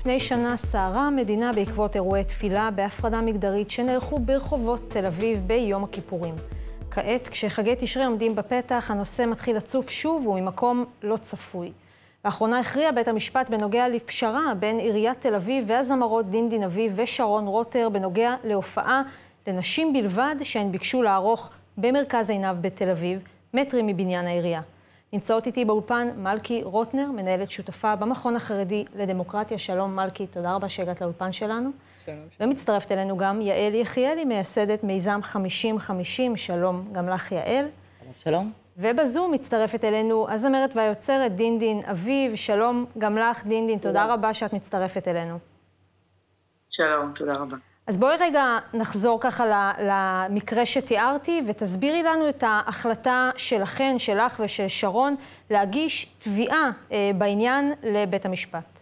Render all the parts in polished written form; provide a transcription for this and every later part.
לפני שנה סערה המדינה בעקבות אירועי תפילה בהפרדה מגדרית שנערכו ברחובות תל אביב ביום הכיפורים. כעת, כשחגי תשרי עומדים בפתח, הנושא מתחיל לצוף שוב וממקום לא צפוי. לאחרונה הכריע בית המשפט בנוגע לפשרה בין עיריית תל אביב והזמרות דין אביב ושרון רוטר בנוגע להופעה לנשים בלבד שהן ביקשו לערוך במרכז עינב בתל אביב, מטרים מבניין העירייה. נמצאות איתי באולפן מלכי רוטנר, מנהלת שותפה במכון החרדי לדמוקרטיה. שלום מלכי, תודה רבה שהגעת לאולפן שלנו. שלום. ומצטרפת אלינו גם יעל יחיאלי, מייסדת מיזם 50-50. שלום גם לך יעל. שלום. ובזום מצטרפת אלינו הזמרת והיוצרת דין אביב. שלום גם לך דין, תודה רבה שאת מצטרפת אלינו. שלום, תודה רבה. אז בואי רגע נחזור ככה למקרה שתיארתי, ותסבירי לנו את ההחלטה שלכן, שלך ושל שרון, להגיש תביעה בעניין לבית המשפט.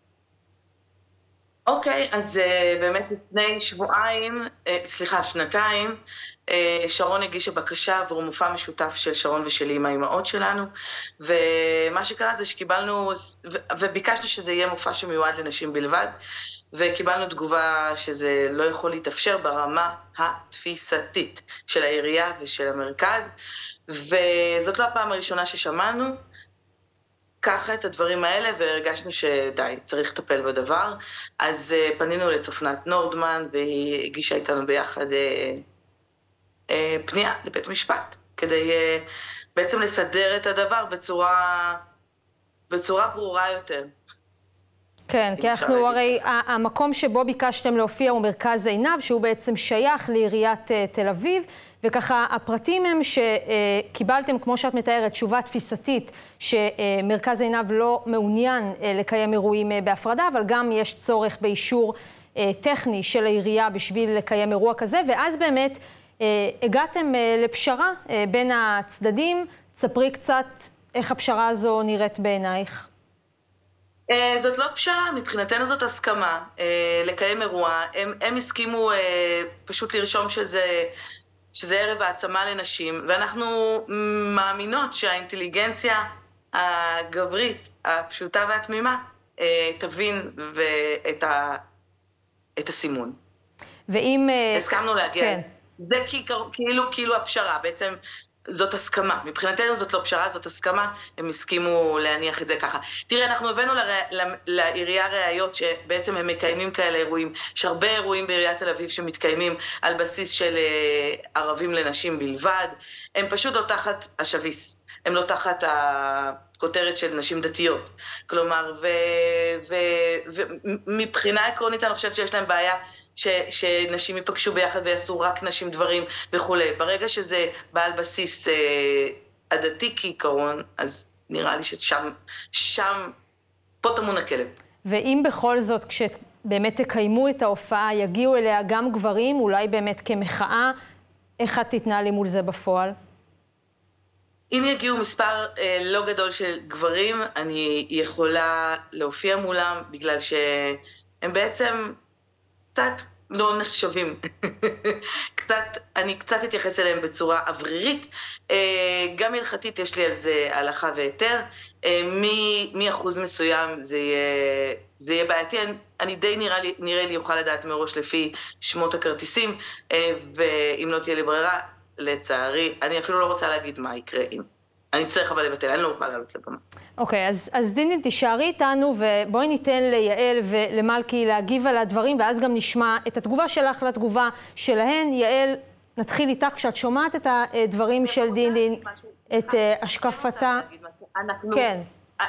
אוקיי, אז באמת לפני שנתיים, שרון הגישה בקשה עבור מופע משותף של שרון ושלי עם האימהות שלנו, ומה שקרה זה שקיבלנו, וביקשנו שזה יהיה מופע שמיועד לנשים בלבד, וקיבלנו תגובה שזה לא יכול להתאפשר ברמה התפיסתית של העירייה ושל המרכז, וזאת לא הפעם הראשונה ששמענו ככה את הדברים האלה, והרגשנו שדי, צריך לטפל בדבר. אז פנינו לצופנת נורדמן, והיא הגישה איתנו ביחד פנייה לבית משפט, כדי בעצם לסדר את הדבר בצורה ברורה יותר. כן, כי אנחנו הרי, המקום שבו ביקשתם להופיע הוא מרכז עינב, שהוא בעצם שייך לעיריית תל אביב, וככה הפרטים הם שקיבלתם, כמו שאת מתארת, תשובה תפיסתית שמרכז עינב לא מעוניין לקיים אירועים בהפרדה, אבל גם יש צורך באישור טכני של העירייה בשביל לקיים אירוע כזה, ואז באמת הגעתם לפשרה בין הצדדים. ספרי קצת איך הפשרה הזו נראית בעינייך. זאת לא פשרה, מבחינתנו זאת הסכמה לקיים אירוע. הם הסכימו פשוט לרשום שזה ערב העצמה לנשים, ואנחנו מאמינות שהאינטליגנציה הגברית, הפשוטה והתמימה, תבין את הסימון. ואם הסכמנו להגיע. כן. זה כאילו הפשרה, בעצם זאת הסכמה. מבחינתנו זאת לא פשרה, זאת הסכמה, הם הסכימו להניח את זה ככה. תראה, אנחנו הבאנו לעירייה ראיות שבעצם הם מקיימים כאלה אירועים, יש הרבה אירועים בעיריית תל אביב שמתקיימים על בסיס של ערבים לנשים בלבד, הם פשוט לא תחת השביס, הם לא תחת הכותרת של נשים דתיות. כלומר, ומבחינה עקרונית אני חושבת שיש להם בעיה, שנשים ייפגשו ביחד ויעשו רק נשים דברים וכו'. ברגע שזה בעל בסיס עדתי כעיקרון, אז נראה לי ששם פה טמון הכלב. ואם בכל זאת, כשבאמת תקיימו את ההופעה, יגיעו אליה גם גברים, אולי באמת כמחאה, איך את תתנהלי מול זה בפועל? אם יגיעו מספר לא גדול של גברים, אני יכולה להופיע מולם, בגלל שהם בעצם קצת לא נחשבים. אני קצת אתייחס אליהם בצורה אוורירית. גם הלכתית יש לי על זה הלכה והיתר. מאחוז מסוים זה יהיה בעייתי. אני די נראה לי יוכל לדעת מראש לפי שמות הכרטיסים, ואם לא תהיה לי ברירה, לצערי, אני אפילו לא רוצה להגיד מה יקרה אם. אני צריך אבל לבטל, אני לא אוכל לעלות לבמה. אוקיי, אז דין, תישארי איתנו, ובואי ניתן ליעל ולמלכי להגיב על הדברים, ואז גם נשמע את התגובה שלך לתגובה שלהן. יעל, נתחיל איתך כשאת שומעת את הדברים של דין, את השקפתה. כן.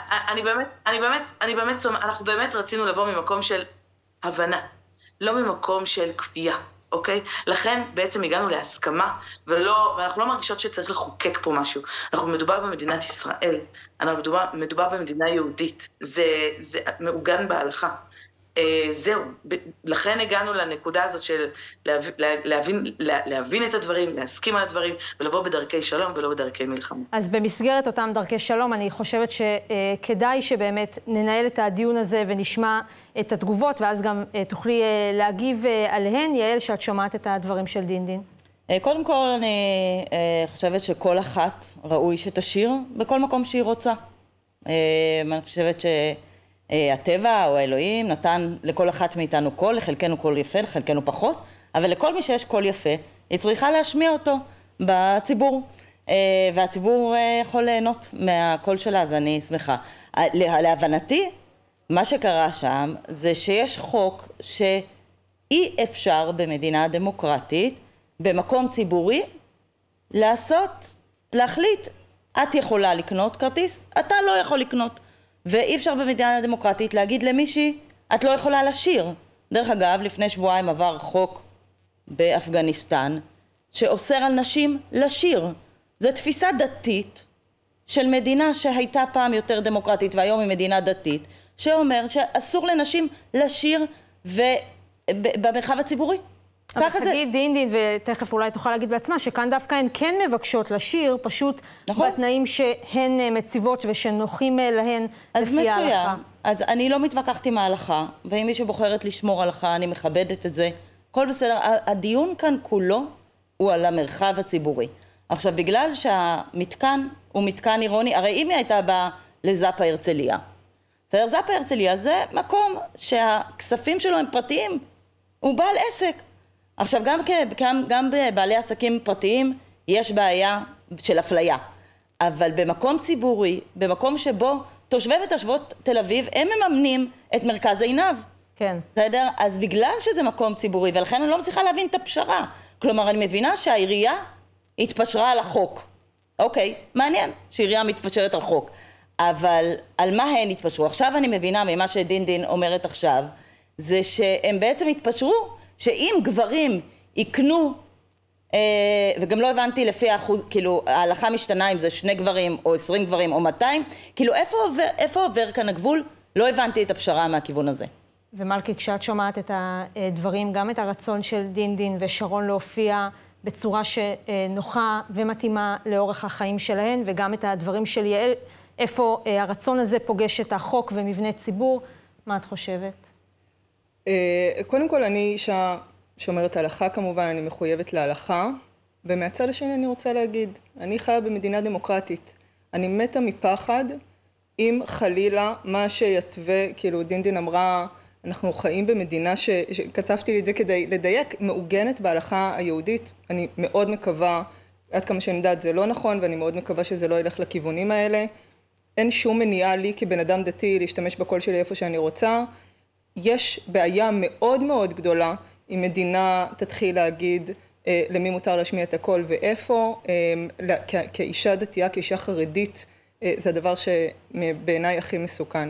אנחנו באמת רצינו לבוא ממקום של הבנה, לא ממקום של כפייה. אוקיי? לכן בעצם הגענו להסכמה, ואנחנו לא מרגישות שצריך לחוקק פה משהו. מדובר במדינת ישראל, מדובר במדינה יהודית, זה מעוגן בהלכה. זהו, לכן הגענו לנקודה הזאת של להבין את הדברים, להסכים על הדברים, ולבוא בדרכי שלום ולא בדרכי מלחמה. אז במסגרת אותם דרכי שלום, אני חושבת שכדאי שבאמת ננהל את הדיון הזה ונשמע את התגובות, ואז גם תוכלי להגיב עליהן. יעל, שאת שומעת את הדברים של דין. קודם כל, אני חושבת שכל אחת ראוי שתשיר בכל מקום שהיא רוצה. אני חושבת הטבע או האלוהים נתן לכל אחת מאיתנו קול, לחלקנו קול יפה, לחלקנו פחות, אבל לכל מי שיש קול יפה, היא צריכה להשמיע אותו בציבור, והציבור יכול ליהנות מהקול שלה, אז אני שמחה. להבנתי, מה שקרה שם זה שיש חוק שאי אפשר במדינה דמוקרטית, במקום ציבורי, להחליט, את יכולה לקנות כרטיס, אתה לא יכול לקנות. ואי אפשר במדינה דמוקרטית להגיד למישהי, את לא יכולה לשיר. דרך אגב, לפני שבועיים עבר חוק באפגניסטן, שאוסר על נשים לשיר. זו תפיסה דתית של מדינה שהייתה פעם יותר דמוקרטית, והיום היא מדינה דתית, שאומרת שאסור לנשים לשיר במרחב הציבורי. אז תגיד דין, ותכף אולי תוכל להגיד בעצמה, שכאן דווקא הן כן מבקשות לשיר, פשוט נכון. בתנאים שהן מציבות ושנוחים להן לפי ההלכה. אז אני לא מתווכחת עם ההלכה, ואם מישהו בוחרת לשמור הלכה, אני מכבדת את זה. הכל בסדר. הדיון כאן כולו הוא על המרחב הציבורי. עכשיו, בגלל שהמתקן הוא מתקן עירוני, הרי אם היא הייתה באה לזאפה הרצליה, זאפה הרצליה זה מקום שהכספים שלו הם פרטיים, הוא בעל עסק. עכשיו, גם בבעלי עסקים פרטיים יש בעיה של אפליה, אבל במקום ציבורי, במקום שבו תושבי ותושבות תל אביב, הם מממנים את מרכז עינב. כן. בסדר? אז בגלל שזה מקום ציבורי, ולכן אני לא מצליחה להבין את הפשרה. כלומר, אני מבינה שהעירייה התפשרה על החוק. אוקיי, מעניין שהעירייה מתפשרת על חוק. אבל על מה הן התפשרו? עכשיו אני מבינה ממה שדין אומרת עכשיו, זה שהם בעצם התפשרו שאם גברים יקנו, וגם לא הבנתי לפי האחוז, כאילו ההלכה משתנה אם זה 2 גברים או 20 גברים או 200, כאילו איפה עובר כאן הגבול? לא הבנתי את הפשרה מהכיוון הזה. ומלכי, כשאת שומעת את הדברים, גם את הרצון של דין ושרון להופיע בצורה שנוחה ומתאימה לאורך החיים שלהן, וגם את הדברים של יעל, איפה הרצון הזה פוגש את החוק ומבנה ציבור, מה את חושבת? קודם כל, אני אישה שומרת הלכה כמובן, אני מחויבת להלכה, ומהצד השני אני רוצה להגיד, אני חיה במדינה דמוקרטית. אני מתה מפחד אם חלילה מה שיתווה, כאילו דין אמרה, אנחנו חיים במדינה שכתבתי לי את זה כדי לדייק, מעוגנת בהלכה היהודית. אני מאוד מקווה, עד כמה שאני יודעת זה לא נכון, ואני מאוד מקווה שזה לא ילך לכיוונים האלה. אין שום מניעה לי כבן אדם דתי להשתמש בקול שלי איפה שאני רוצה. יש בעיה מאוד מאוד גדולה אם מדינה תתחיל להגיד למי מותר להשמיע את הקול ואיפה. כאישה דתייה, כאישה חרדית, זה הדבר שבעיניי הכי מסוכן.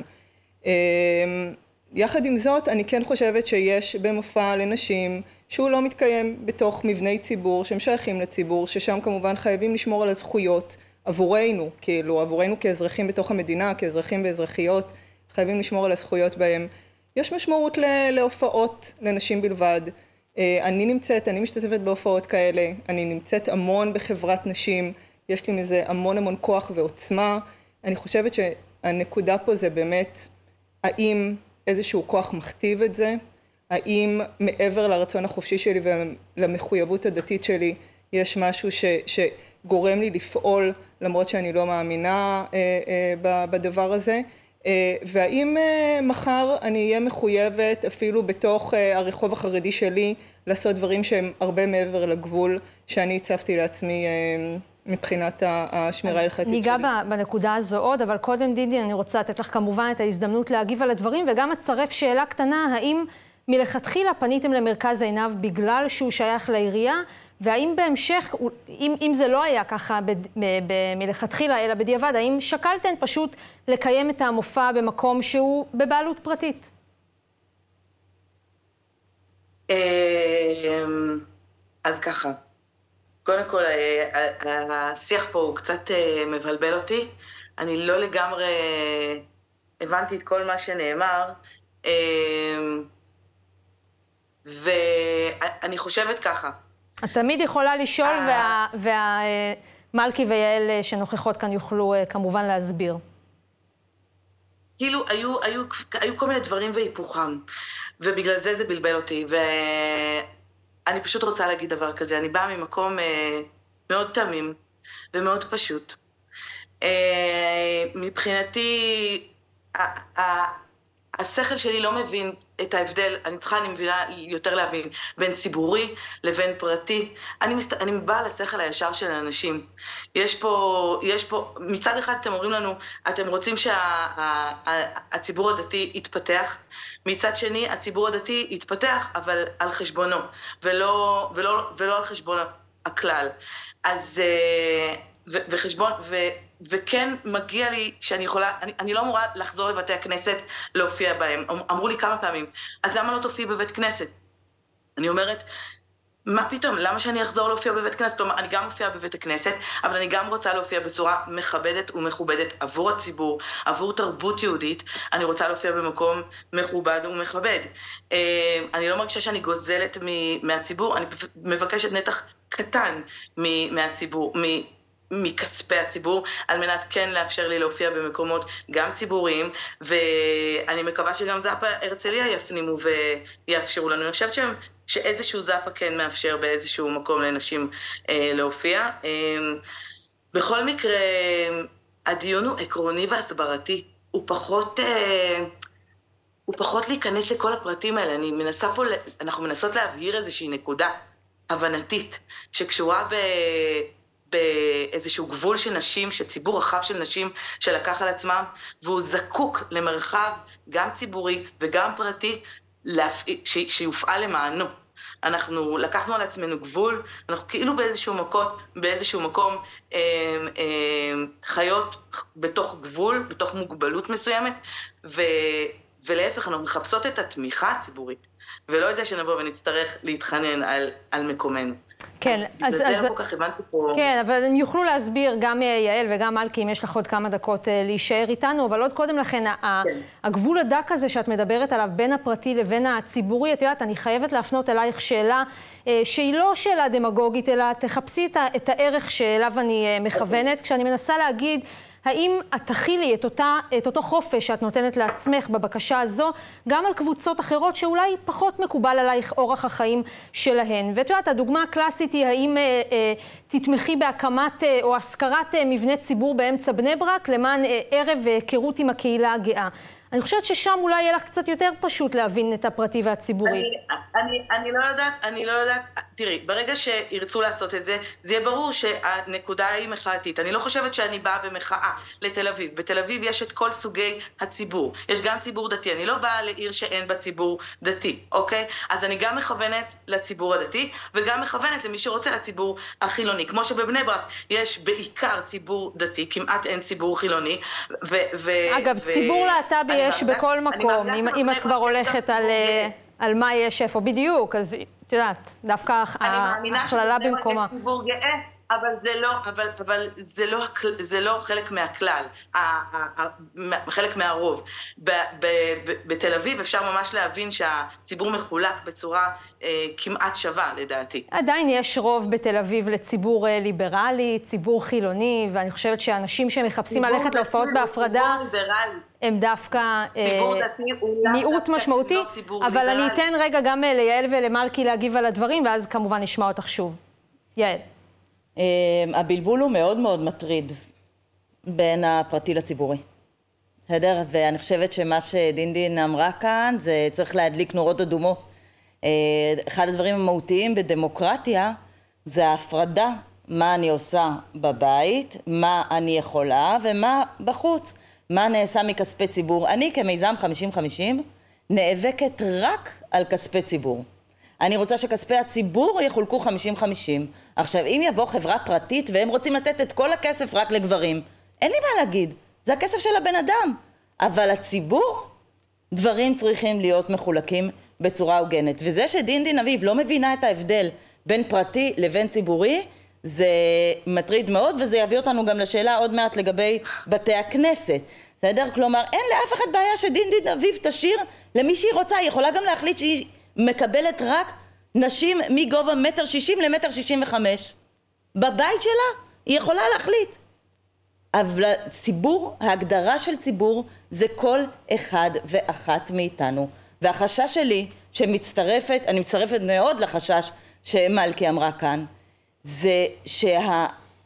יחד עם זאת, אני כן חושבת שיש במופע לנשים שהוא לא מתקיים בתוך מבני ציבור, שהם שייכים לציבור, ששם כמובן חייבים לשמור על הזכויות עבורנו, כאילו עבורנו כאזרחים בתוך המדינה, כאזרחים ואזרחיות, חייבים לשמור על הזכויות בהם. יש משמעות להופעות לנשים בלבד. אני משתתפת בהופעות כאלה, אני נמצאת המון בחברת נשים, יש לי מזה המון כוח ועוצמה. אני חושבת שהנקודה פה זה באמת, האם איזשהו כוח מכתיב את זה? האם מעבר לרצון החופשי שלי ולמחויבות הדתית שלי, יש משהו שגורם לי לפעול למרות שאני לא מאמינה בדבר הזה? והאם מחר אני אהיה מחויבת אפילו בתוך הרחוב החרדי שלי לעשות דברים שהם הרבה מעבר לגבול שאני הצבתי לעצמי מבחינת השמירה ההלכתית שלי. ניגע בנקודה הזו עוד, אבל קודם דידי אני רוצה לתת לך כמובן את ההזדמנות להגיב על הדברים, וגם אצרף שאלה קטנה, האם מלכתחילה פניתם למרכז עינב בגלל שהוא שייך לעירייה, והאם בהמשך, אם זה לא היה ככה מלכתחילה אלא בדיעבד, האם שקלתן פשוט לקיים את המופע במקום שהוא בבעלות פרטית? אז ככה. קודם כל, השיח פה הוא קצת מבלבל אותי. אני לא לגמרי הבנתי את כל מה שנאמר. ואני חושבת ככה. את תמיד יכולה לשאול, והמלכי ויעל שנוכחות כאן יוכלו כמובן להסביר. כאילו, היו כל מיני דברים והיפוכם, ובגלל זה בלבל אותי, אני פשוט רוצה להגיד דבר כזה, אני באה ממקום מאוד תמים ומאוד פשוט. מבחינתי, השכל שלי לא מבין את ההבדל, אני מבינה יותר להבין בין ציבורי לבין פרטי. אני באה לשכל הישר של האנשים. יש פה, מצד אחד אתם אומרים לנו, אתם רוצים שהציבור הדתי יתפתח, מצד שני הציבור הדתי יתפתח, אבל על חשבונו, ולא על חשבון הכלל. אז, וכן מגיע לי שאני יכולה, אני לא אמורה לחזור לבתי הכנסת להופיע בהם. אמרו לי כמה פעמים, אז למה לא תופיע בבית כנסת? אני אומרת, מה פתאום? למה שאני אחזור להופיע בבית כנסת? כלומר, אני גם מופיעה בבית הכנסת, אבל אני גם רוצה להופיע בצורה מכבדת ומכובדת עבור הציבור, עבור תרבות יהודית. אני רוצה להופיע במקום מכובד ומכבד. אני לא מרגישה שאני גוזלת מהציבור, אני מבקשת נתח קטן מהציבור, מכספי הציבור, על מנת כן לאפשר לי להופיע במקומות גם ציבוריים, ואני מקווה שגם זאפה הרצליה יפנימו ויאפשרו לנו. אני חושבת שאיזשהו זאפה כן מאפשר באיזשהו מקום לנשים להופיע. בכל מקרה, הדיון הוא עקרוני והסברתי, הוא פחות להיכנס לכל הפרטים האלה. אנחנו מנסות להבהיר איזושהי נקודה הבנתית, שקשורה באיזשהו גבול של נשים, שציבור רחב של נשים שלקח על עצמם, והוא זקוק למרחב גם ציבורי וגם פרטי שיופעל למענו. אנחנו לקחנו על עצמנו גבול, אנחנו כאילו באיזשהו מקום חיות בתוך גבול, בתוך מוגבלות מסוימת, ולהפך, אנחנו מחפשות את התמיכה הציבורית, ולא את זה שנבוא ונצטרך להתחנן על מקומנו. כן, אז לא כל כך הבנתי פה. כן, אבל הם יוכלו להסביר, גם יעל וגם מלכי, אם יש לך עוד כמה דקות להישאר איתנו, אבל עוד קודם לכן, הגבול הדק הזה שאת מדברת עליו בין הפרטי לבין הציבורי, את יודעת, אני חייבת להפנות אלייך שאלה שהיא לא שאלה דמגוגית, אלא תחפשי את הערך שאליו אני מכוונת, כשאני מנסה להגיד, האם את תכילי את אותו חופש שאת נותנת לעצמך בבקשה הזו, גם על קבוצות אחרות שאולי פחות מקובל עלייך אורח החיים שלהן? ואת יודעת, הדוגמה הקלאסית היא האם תתמכי בהקמת או השכרת מבנה ציבור באמצע בני ברק למען ערב היכרות עם הקהילה הגאה. אני חושבת ששם אולי יהיה לך קצת יותר פשוט להבין את הפרטי והציבורי. אני לא יודעת, תראי, ברגע שירצו לעשות את זה, זה יהיה ברור שהנקודה היא מחאתית. אני לא חושבת שאני באה במחאה לתל אביב. בתל אביב יש את כל סוגי הציבור. יש גם ציבור דתי. אני לא באה לעיר שאין בה ציבור דתי, אוקיי? אז אני גם מכוונת לציבור הדתי, וגם מכוונת למי שרוצה לציבור החילוני. כמו שבבני ברק יש בעיקר ציבור דתי, כמעט אין ציבור חילוני. אגב, ציבור להט"בי יש בכל מקום, אם את כבר הולכת על מה יש איפה בדיוק, אז את יודעת, דווקא ההכללה במקומה. אני מאמינה שזה גאה, אבל זה לא חלק מהכלל, חלק מהרוב. בתל אביב אפשר ממש להבין שהציבור מחולק בצורה כמעט שווה, לדעתי. עדיין יש רוב בתל אביב לציבור ליברלי, ציבור חילוני, ואני חושבת שאנשים שמחפשים ללכת להופעות בהפרדה, הם דווקא מיעוט משמעותי, אבל אני אתן רגע גם ליעל ולמלכי להגיב על הדברים, ואז כמובן נשמע אותך שוב. יעל. הבלבול הוא מאוד מאוד מטריד בין הפרטי לציבורי. בסדר? ואני חושבת שמה שדינדין אמרה כאן, זה צריך להדליק נורות אדומות. אחד הדברים המהותיים בדמוקרטיה, זה ההפרדה, מה אני עושה בבית, מה אני יכולה ומה בחוץ. מה נעשה מכספי ציבור. אני כמיזם 50-50 נאבקת רק על כספי ציבור. אני רוצה שכספי הציבור יחולקו 50-50. עכשיו, אם יבוא חברה פרטית והם רוצים לתת את כל הכסף רק לגברים, אין לי מה להגיד, זה הכסף של הבן אדם. אבל הציבור, דברים צריכים להיות מחולקים בצורה הוגנת. וזה שדינדין אביב לא מבינה את ההבדל בין פרטי לבין ציבורי, זה מטריד מאוד, וזה יביא אותנו גם לשאלה עוד מעט לגבי בתי הכנסת. בסדר? כלומר, אין לאף אחד בעיה שדינדין אביב תשאיר למי שהיא רוצה. היא יכולה גם להחליט שהיא מקבלת רק נשים מגובה 1.60 ל1.65. בבית שלה היא יכולה להחליט. אבל ציבור, ההגדרה של ציבור זה כל אחד ואחת מאיתנו. והחשש שלי אני מצטרפת מאוד לחשש שמלכי אמרה כאן, זה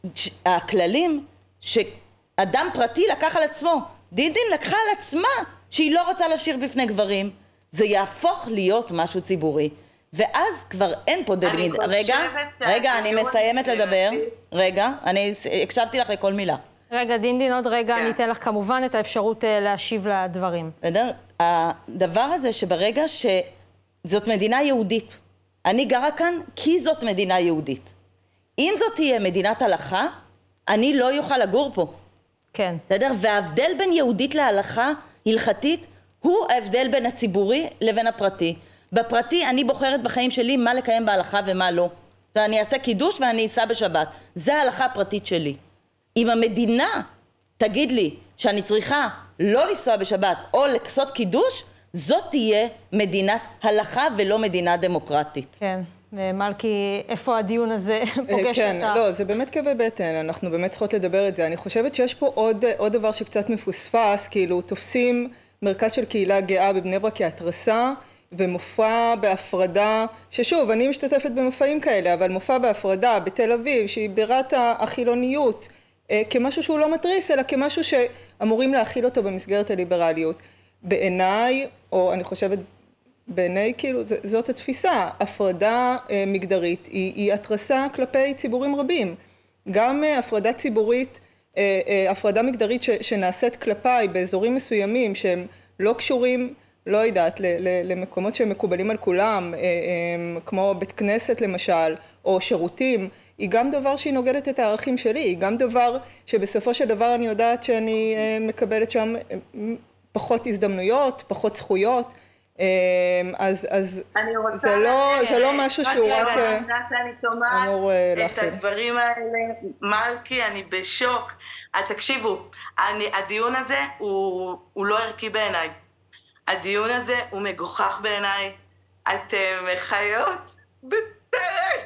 שהכללים שאדם פרטי לקח על עצמו, דינדין לקחה על עצמה שהיא לא רוצה לשיר בפני גברים, זה יהפוך להיות משהו ציבורי. ואז כבר אין פה דלמיד. רגע, אני מסיימת לדבר. רגע, אני הקשבתי לך לכל מילה. רגע, דינדין, עוד רגע אני אתן לך כמובן את האפשרות להשיב לדברים. הדבר הזה שברגע שזאת מדינה יהודית, אני גרה כאן כי זאת מדינה יהודית. אם זאת תהיה מדינת הלכה, אני לא יוכל לגור פה. כן. בסדר? וההבדל בין יהודית להלכה הלכתית הוא ההבדל בין הציבורי לבין הפרטי. בפרטי אני בוחרת בחיים שלי מה לקיים בהלכה ומה לא. אני אעשה קידוש ואני אסע בשבת. זה ההלכה הפרטית שלי. אם המדינה תגיד לי שאני צריכה לא לנסוע בשבת או לעשות קידוש, זאת תהיה מדינת הלכה ולא מדינה דמוקרטית. כן. מלכי, איפה הדיון הזה פוגש כן, אותה? לא, זה באמת כאבי בטן, אנחנו באמת צריכות לדבר את זה. אני חושבת שיש פה עוד דבר שקצת מפוספס, כאילו תופסים מרכז של קהילה גאה בבני ברק כהתרסה, ומופע בהפרדה, ששוב, אני משתתפת במופעים כאלה, אבל מופע בהפרדה בתל אביב, שהיא בירת החילוניות, כמשהו שהוא לא מטריס, אלא כמשהו שאמורים להכיל אותו במסגרת הליברליות. בעיניי, או אני חושבת בעיניי, כאילו, זאת התפיסה, הפרדה מגדרית היא התרסה כלפי ציבורים רבים. גם הפרדה ציבורית, הפרדה מגדרית שנעשית כלפיי באזורים מסוימים שהם לא קשורים, לא יודעת, למקומות שהם מקובלים על כולם, כמו בית כנסת למשל, או שירותים, היא גם דבר שהיא נוגדת את הערכים שלי, היא גם דבר שבסופו של דבר אני יודעת שאני מקבלת שם פחות הזדמנויות, פחות זכויות, אז זה לא משהו שהוא רק אמור להכיל. את הדברים האלה, מלכי, אני בשוק. תקשיבו, הדיון הזה הוא לא ערכי בעיניי. הדיון הזה הוא מגוחך בעיניי. אתם חיות בטרף.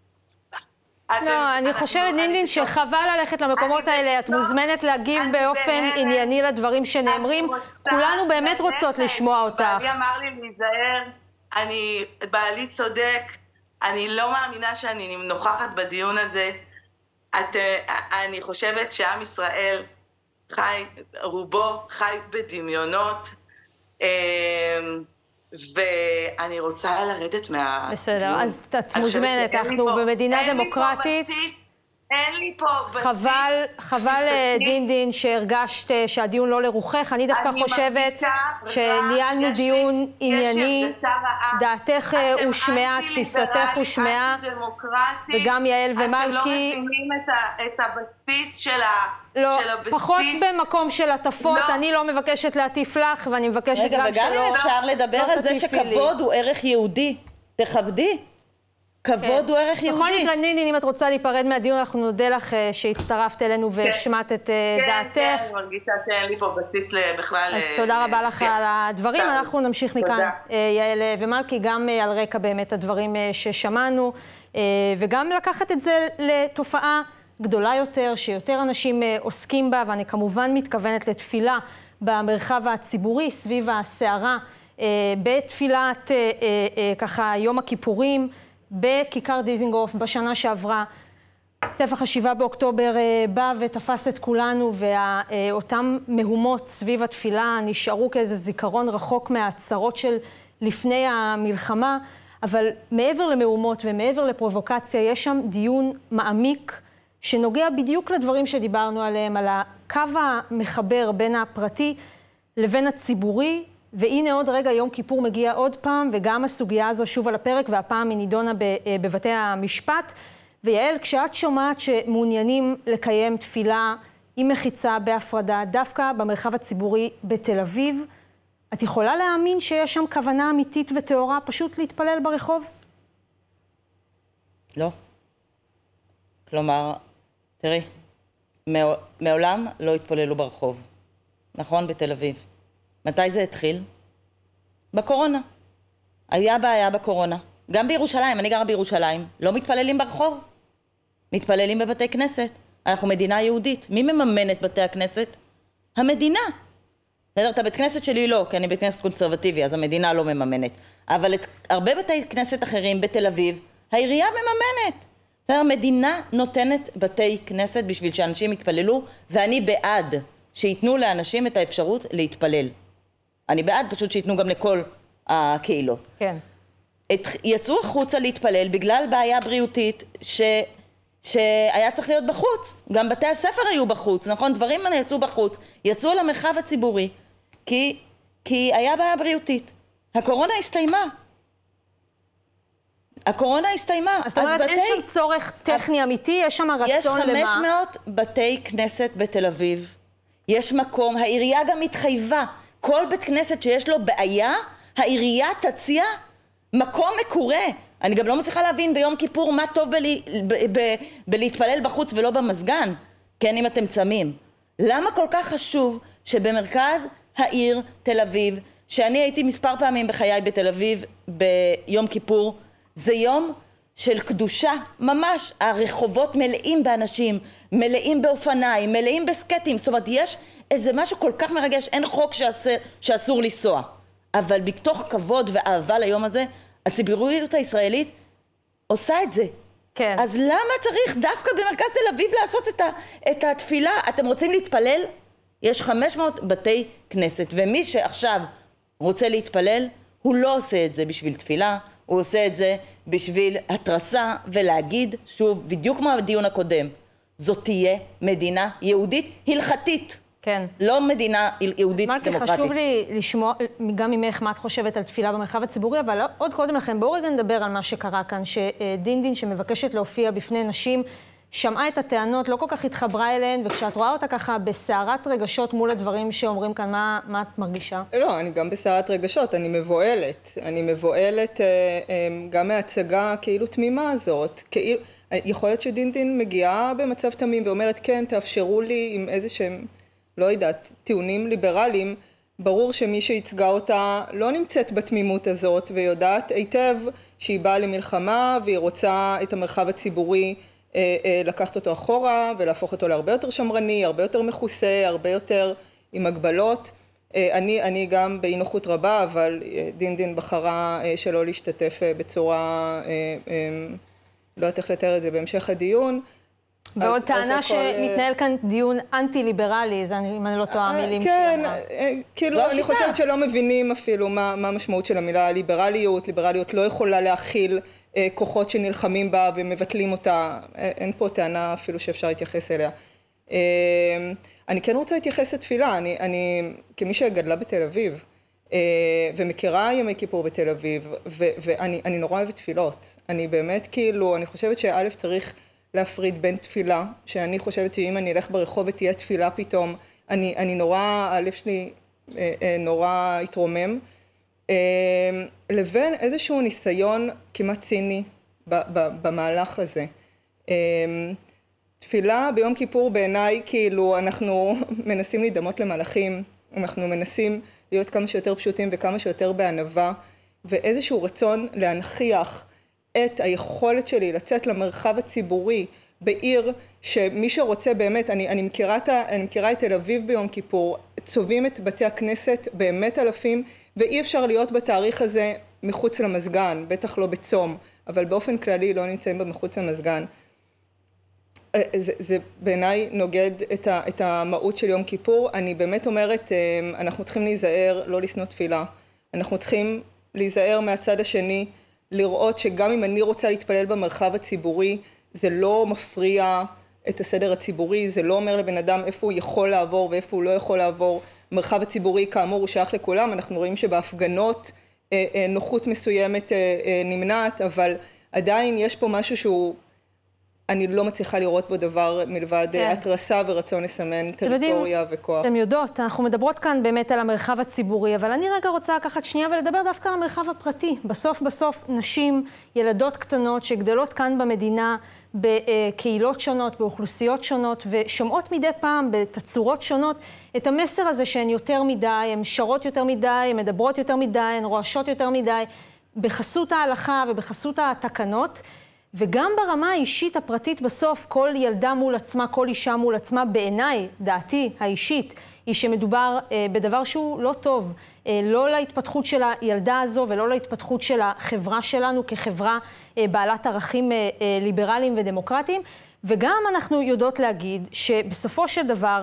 לא, אני חושבת, דינדין, שחבל ללכת למקומות האלה, את מוזמנת להגיב באופן ענייני לדברים שנאמרים, כולנו באמת רוצות לשמוע אותך. בעלי אמר לי להיזהר, בעלי צודק, אני לא מאמינה שאני נוכחת בדיון הזה, אני חושבת שעם ישראל רובו חי בדמיונות, ואני רוצה לרדת מהדיון. בסדר, אז את מוזמנת, אנחנו במדינה דמוקרטית. אין לי פה בסיס. חבל דינדין שהרגשת שהדיון לא לרוחך, אני דווקא חושבת שניהלנו דיון ענייני, דעתך הושמעה, תפיסתך הושמעה, וגם יעל ומלכי. אתם לא מבינים את הבסיס של הבסיס. לא, פחות במקום של עטפות, אני לא מבקשת להטיף לך, ואני מבקשת גם שלא. וגם אם אפשר לדבר על זה שכבוד הוא ערך יהודי, תכבדי. כבוד הוא ערך יהודי. בכל מקרה, דינדין, אם את רוצה להיפרד מהדיון, אנחנו נודה לך שהצטרפת אלינו והשמעת את דעתך. כן, אני מרגישה שאין לי פה בסיס בכלל. אז תודה רבה לך על הדברים. אנחנו נמשיך מכאן, יעל ומלכי, גם על רקע באמת הדברים ששמענו, וגם לקחת את זה לתופעה גדולה יותר, שיותר אנשים עוסקים בה, ואני כמובן מתכוונת לתפילה במרחב הציבורי, סביב הסערה, בתפילת ככה יום הכיפורים, בכיכר דיזינגוף בשנה שעברה. טבח ה7 באוקטובר בא ותפס את כולנו, ואותם מהומות סביב התפילה נשארו כאיזה זיכרון רחוק מהצרות של לפני המלחמה, אבל מעבר למהומות ומעבר לפרובוקציה, יש שם דיון מעמיק שנוגע בדיוק לדברים שדיברנו עליהם, על הקו המחבר בין הפרטי לבין הציבורי, והנה עוד רגע יום כיפור מגיע עוד פעם, וגם הסוגיה הזו שוב על הפרק, והפעם היא נידונה בבתי המשפט. ויעל, כשאת שומעת שמעוניינים לקיים תפילה עם מחיצה בהפרדה, דווקא במרחב הציבורי בתל אביב, את יכולה להאמין שיש שם כוונה אמיתית וטהורה פשוט להתפלל ברחוב? לא. כלומר, תראי, מעולם לא התפללו ברחוב. נכון? בתל אביב. מתי זה התחיל? בקורונה. היה בעיה בקורונה. גם בירושלים, אני גרה בירושלים, לא מתפללים ברחוב. מתפללים בבתי כנסת. אנחנו מדינה יהודית. מי מממן את בתי הכנסת? המדינה. בסדר, את הבית כנסת שלי לא, כי אני בית כנסת קונסרבטיבי, אז המדינה לא מממנת. אבל את הרבה בתי כנסת אחרים בתל אביב, העירייה מממנת. בסדר, המדינה נותנת בתי כנסת בשביל שאנשים יתפללו, ואני בעד שיתנו לאנשים את האפשרות להתפלל. אני בעד פשוט שיתנו גם לכל הקהילות. כן. יצאו החוצה להתפלל בגלל בעיה בריאותית שהיה צריך להיות בחוץ. גם בתי הספר היו בחוץ, נכון? דברים נעשו בחוץ. יצאו למרחב הציבורי כי היה בעיה בריאותית. הקורונה הסתיימה. הקורונה הסתיימה. זאת אומרת, אין שם צורך טכני אמיתי, יש שם רצון למה? יש 500 בתי כנסת בתל אביב. יש מקום, העירייה גם התחייבה. כל בית כנסת שיש לו בעיה, העירייה תציע מקום מקורה. אני גם לא מצליחה להבין ביום כיפור מה טוב בלהתפלל בחוץ ולא במסגן. כן, אם אתם צמים. למה כל כך חשוב שבמרכז העיר תל אביב, שאני הייתי מספר פעמים בחיי בתל אביב ביום כיפור, זה יום של קדושה, ממש. הרחובות מלאים באנשים, מלאים באופניים, מלאים בסקטים. זאת אומרת, יש איזה משהו כל כך מרגש, אין חוק שאסור לנסוע. אבל בתוך כבוד ואהבה ליום הזה, הציבוריות הישראלית עושה את זה. כן. אז למה צריך דווקא במרכז תל אביב לעשות את התפילה? אתם רוצים להתפלל? יש 500 בתי כנסת, ומי שעכשיו רוצה להתפלל, הוא לא עושה את זה בשביל תפילה, הוא עושה את זה בשביל התרסה ולהגיד, שוב, בדיוק כמו בדיון הקודם, זאת תהיה מדינה יהודית הלכתית. כן. לא מדינה יהודית דמוקרטית. חשוב לי לשמוע גם ממך מה את חושבת על תפילה במרחב הציבורי, אבל עוד קודם לכן, בואו רגע נדבר על מה שקרה כאן, שדינדין שמבקשת להופיע בפני נשים, שמעה את הטענות, לא כל כך התחברה אליהן, וכשאת רואה אותה ככה בסערת רגשות מול הדברים שאומרים כאן, מה את מרגישה? לא, אני גם בסערת רגשות, אני מבועלת. אני מבועלת גם מההצגה כאילו תמימה הזאת. כאילו, יכול להיות שדינדין מגיעה במצב תמים ואומרת, כן, תאפשרו לי עם איזה שהם, לא יודעת, טיעונים ליברליים. ברור שמי שהצגה אותה לא נמצאת בתמימות הזאת, ויודעת היטב שהיא באה למלחמה, והיא רוצה את המרחב הציבורי לקחת אותו אחורה ולהפוך אותו להרבה יותר שמרני, הרבה יותר מכוסה, הרבה יותר עם הגבלות. אני גם באי נוחות רבה, אבל דינדין בחרה שלא להשתתף בצורה, לא יודעת איך לתאר את זה בהמשך הדיון. ועוד טענה שמתנהל כאן דיון אנטי-ליברלי, זה אם אני לא טועה המילים כן, כאילו אני חושבת שלא מבינים אפילו מה המשמעות של המילה ליברליות. ליברליות לא יכולה להכיל כוחות שנלחמים בה ומבטלים אותה. אין פה טענה אפילו שאפשר להתייחס אליה. אני כן רוצה להתייחס לתפילה. אני כמי שגדלה בתל אביב, ומכירה ימי כיפור בתל אביב, ואני נורא אוהבת תפילות. אני באמת כאילו, אני חושבת שא' צריך להפריד בין תפילה, שאני חושבת שאם אני אלך ברחוב ותהיה תפילה פתאום, אני נורא, הלב שלי נורא התרומם, לבין איזשהו ניסיון כמעט ציני במהלך הזה. תפילה ביום כיפור בעיניי, כאילו אנחנו מנסים להידמות למלאכים, אנחנו מנסים להיות כמה שיותר פשוטים וכמה שיותר בענווה, ואיזשהו רצון להנכיח את היכולת שלי לצאת למרחב הציבורי בעיר שמי שרוצה באמת, אני מכירה את תל אביב ביום כיפור, צובעים את בתי הכנסת באמת אלפים, ואי אפשר להיות בתאריך הזה מחוץ למסגן, בטח לא בצום, אבל באופן כללי לא נמצאים במחוץ למסגן. זה בעיניי נוגד את המהות של יום כיפור. אני באמת אומרת, אנחנו צריכים להיזהר, לא לשנוא תפילה. אנחנו צריכים להיזהר מהצד השני, לראות שגם אם אני רוצה להתפלל במרחב הציבורי, זה לא מפריע את הסדר הציבורי, זה לא אומר לבן אדם איפה הוא יכול לעבור ואיפה הוא לא יכול לעבור. המרחב הציבורי כאמור הוא שייך לכולם, אנחנו רואים שבהפגנות נוחות מסוימת נמנעת, אבל עדיין יש פה משהו שהוא, אני לא מצליחה לראות בו דבר מלבד התרסה ורצון לסמן טריטוריה וכוח. אתם יודעות, אנחנו מדברות כאן באמת על המרחב הציבורי, אבל אני רגע רוצה לקחת שנייה ולדבר דווקא על המרחב הפרטי. בסוף נשים, ילדות קטנות שגדלות כאן במדינה, בקהילות שונות, באוכלוסיות שונות, ושומעות מדי פעם בתצורות שונות את המסר הזה שהן יותר מדי, הן שרות יותר מדי, הן מדברות יותר מדי, הן רועשות יותר מדי, בחסות ההלכה ובחסות התקנות. וגם ברמה האישית הפרטית בסוף, כל ילדה מול עצמה, כל אישה מול עצמה, בעיניי, דעתי האישית, היא שמדובר בדבר שהוא לא טוב, לא להתפתחות של הילדה הזו ולא להתפתחות של החברה שלנו כחברה בעלת ערכים ליברליים ודמוקרטיים, וגם אנחנו יודעות להגיד שבסופו של דבר,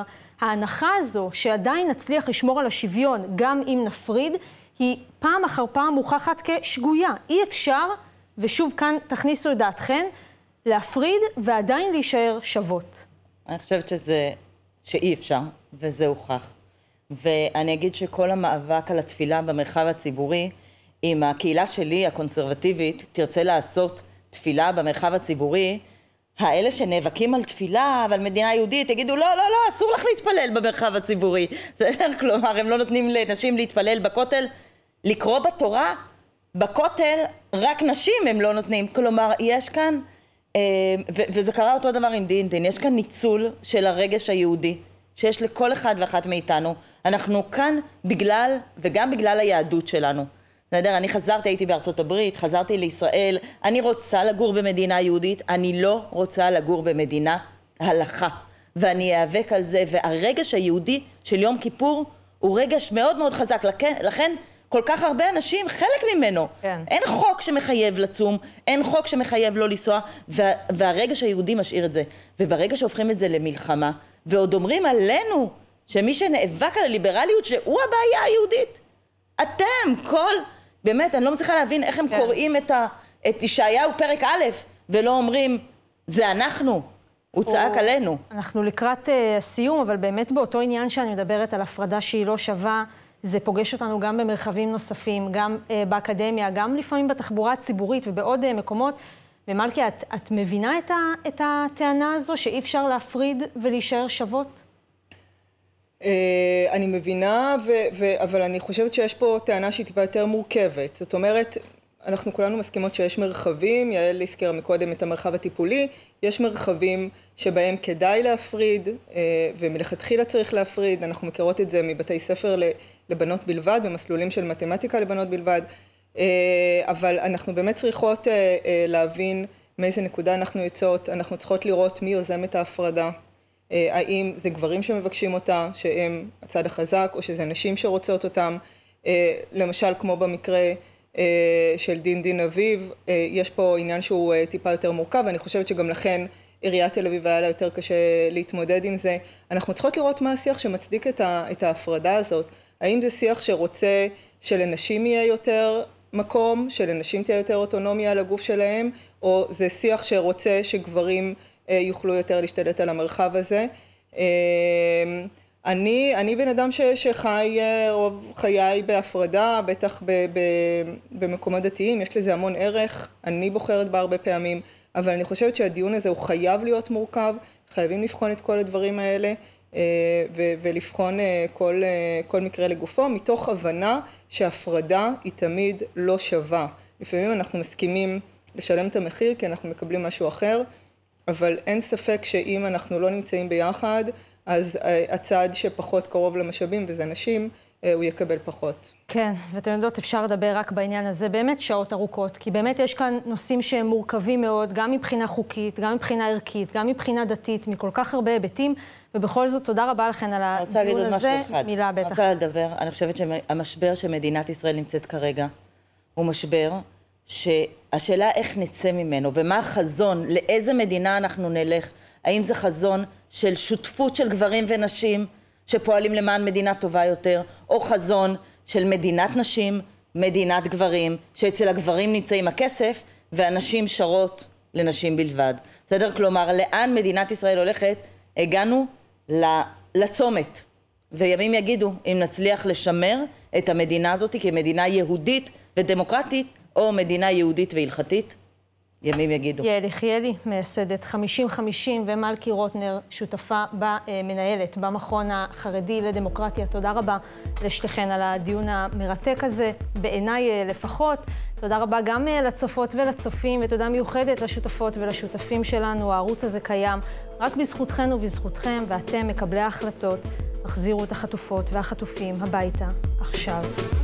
ההנחה הזו שעדיין נצליח לשמור על השוויון גם אם נפריד, היא פעם אחר פעם מוכחת כשגויה. אי אפשר, ושוב כאן תכניסו את דעתכן, להפריד ועדיין להישאר שוות. אני חושבת שאי אפשר, וזה הוכח. ואני אגיד שכל המאבק על התפילה במרחב הציבורי, אם הקהילה שלי, הקונסרבטיבית, תרצה לעשות תפילה במרחב הציבורי, האלה שנאבקים על תפילה ועל מדינה יהודית, יגידו, לא, אסור לך להתפלל במרחב הציבורי. כלומר, הם לא נותנים לנשים להתפלל בכותל, לקרוא בתורה, בכותל, רק נשים הם לא נותנים. כלומר, יש כאן, וזה קרה אותו דבר עם דין, יש כאן ניצול של הרגש היהודי, שיש לכל אחד ואחת מאיתנו. אנחנו כאן בגלל, וגם בגלל היהדות שלנו. אני חזרתי, הייתי בארצות הברית, חזרתי לישראל, אני רוצה לגור במדינה יהודית, אני לא רוצה לגור במדינה הלכה, ואני אאבק על זה, והרגש היהודי של יום כיפור הוא רגש מאוד מאוד חזק, לכן כל כך הרבה אנשים, חלק ממנו, כן. אין חוק שמחייב לצום, אין חוק שמחייב לא לנסוע, והרגש היהודי משאיר את זה, וברגע שהופכים את זה למלחמה, ועוד אומרים עלינו, שמי שנאבק על הליברליות, שהוא הבעיה היהודית, אתם, באמת, אני לא מצליחה להבין איך הם קוראים את ישעיהו פרק א', ולא אומרים, זה אנחנו, הוא צעק עלינו. אנחנו לקראת סיום, אבל באמת באותו עניין שאני מדברת על הפרדה שהיא לא שווה, זה פוגש אותנו גם במרחבים נוספים, גם באקדמיה, גם לפעמים בתחבורה הציבורית ובעוד מקומות. ומלכי, את מבינה את הטענה הזו שאי אפשר להפריד ולהישאר שוות? אני מבינה, אבל אני חושבת שיש פה טענה שהיא טיפה יותר מורכבת. זאת אומרת, אנחנו כולנו מסכימות שיש מרחבים, יעל הזכירה מקודם את המרחב הטיפולי, יש מרחבים שבהם כדאי להפריד, ומלכתחילה צריך להפריד, אנחנו מכירות את זה מבתי ספר לבנות בלבד, במסלולים של מתמטיקה לבנות בלבד, אבל אנחנו באמת צריכות להבין מאיזה נקודה אנחנו יוצאות, אנחנו צריכות לראות מי יוזם את ההפרדה, האם זה גברים שמבקשים אותה, שהם הצד החזק, או שזה נשים שרוצות אותם, למשל כמו במקרה של דין אביב, יש פה עניין שהוא טיפה יותר מורכב, ואני חושבת שגם לכן עיריית תל אביב היה לה יותר קשה להתמודד עם זה. אנחנו צריכות לראות מה השיח שמצדיק את ההפרדה הזאת. האם זה שיח שרוצה שלנשים יהיה יותר מקום, שלנשים תהיה יותר אוטונומיה על הגוף שלהם, או זה שיח שרוצה שגברים יוכלו יותר להשתלט על המרחב הזה. אני בן אדם שחי רוב חיי בהפרדה, בטח במקומות דתיים, יש לזה המון ערך, אני בוחרת בה הרבה פעמים, אבל אני חושבת שהדיון הזה הוא חייב להיות מורכב, חייבים לבחון את כל הדברים האלה, ולבחון כל מקרה לגופו, מתוך הבנה שהפרדה היא תמיד לא שווה. לפעמים אנחנו מסכימים לשלם את המחיר כי אנחנו מקבלים משהו אחר, אבל אין ספק שאם אנחנו לא נמצאים ביחד, אז הצד שפחות קרוב למשאבים, וזה נשים, הוא יקבל פחות. כן, ואתם יודעות, אפשר לדבר רק בעניין הזה, באמת שעות ארוכות, כי באמת יש כאן נושאים שהם מורכבים מאוד, גם מבחינה חוקית, גם מבחינה ערכית, גם מבחינה דתית, מכל כך הרבה היבטים, ובכל זאת, תודה רבה לכן על הדיון הזה. מילה בטח. אני רוצה לדבר, אני חושבת שהמשבר שמדינת ישראל נמצאת כרגע, הוא משבר שהשאלה איך נצא ממנו, ומה החזון, לאיזה מדינה אנחנו נלך, האם זה חזון של שותפות של גברים ונשים שפועלים למען מדינה טובה יותר, או חזון של מדינת נשים, מדינת גברים, שאצל הגברים נמצאים הכסף, והנשים שרות לנשים בלבד. בסדר? כלומר, לאן מדינת ישראל הולכת? הגענו לצומת. וימים יגידו, אם נצליח לשמר את המדינה הזאת כמדינה יהודית ודמוקרטית, או מדינה יהודית והלכתית, ימים יגידו. יעל יחיאלי, מייסדת 50-50, ומלכי רוטנר, שותפה במנהלת במכון החרדי לדמוקרטיה. תודה רבה לשתיכן על הדיון המרתק הזה, בעיניי לפחות. תודה רבה גם לצופות ולצופים, ותודה מיוחדת לשותפות ולשותפים שלנו. הערוץ הזה קיים רק בזכותכן ובזכותכם, ואתם מקבלי ההחלטות. החזירו את החטופות והחטופים הביתה עכשיו.